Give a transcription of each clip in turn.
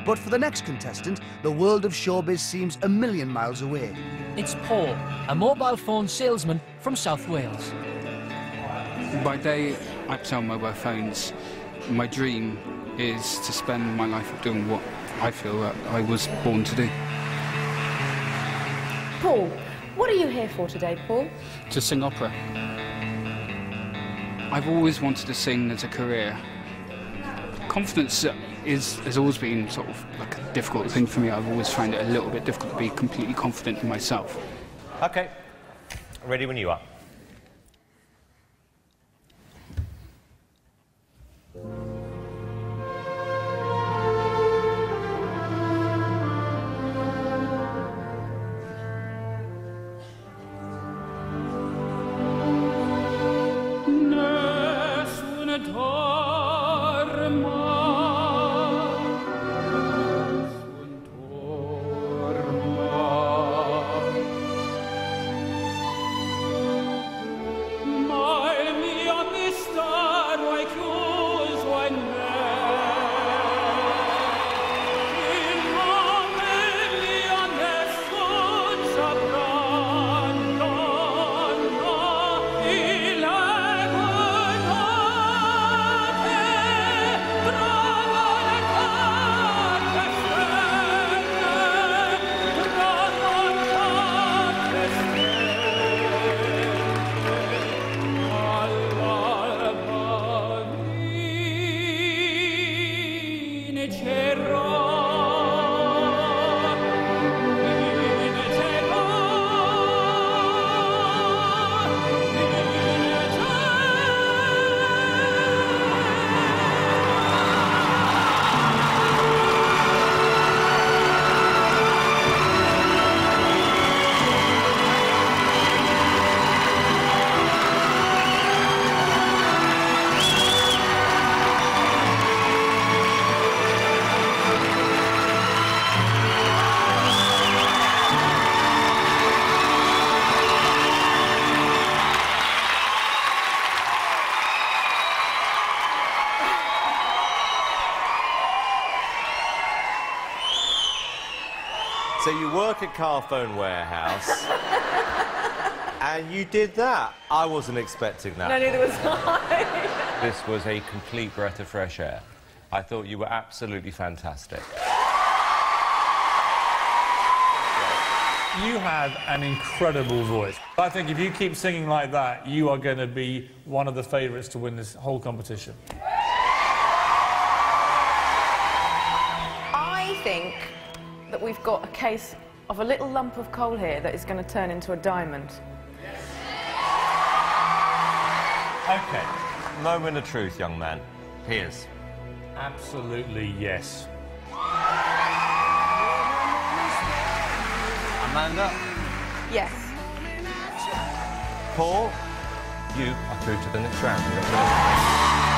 But for the next contestant, the world of showbiz seems a million miles away. It's Paul, a mobile phone salesman from South Wales. By day, I sell mobile phones. My dream is to spend my life doing what I feel that I was born to do. Paul, what are you here for today, Paul? To sing opera. I've always wanted to sing as a career. Confidence has always been sort of like a difficult thing for me. I've always found it a little bit difficult to be completely confident in myself. OK. Ready when you are. So you work at Carphone Warehouse, and you did that. I wasn't expecting that. No, neither was I. This was a complete breath of fresh air. I thought you were absolutely fantastic. You have an incredible voice. I think if you keep singing like that, you are going to be one of the favourites to win this whole competition. I think that we've got a case of a little lump of coal here that is going to turn into a diamond. OK. Moment of truth, young man. Here's. Absolutely, yes. Amanda? Yes. Paul? You are through to the next round. Congratulations.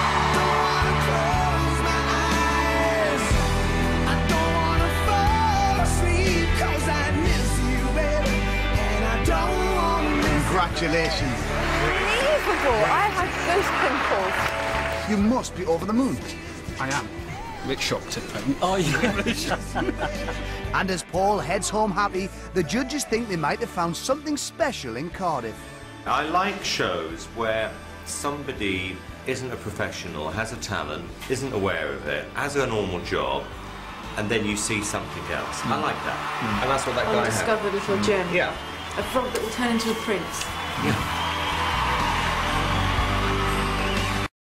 Congratulations. Unbelievable. I had goose pimples. You must be over the moon. I am. A bit shocked at the moment. Oh, yeah. And as Paul heads home happy, the judges think they might have found something special in Cardiff. I like shows where somebody isn't a professional, has a talent, isn't aware of it, has a normal job, and then you see something else. I like that. And that's what that guy had. Undiscovered little gem. Yeah. A frog that will turn into a prince. Yeah.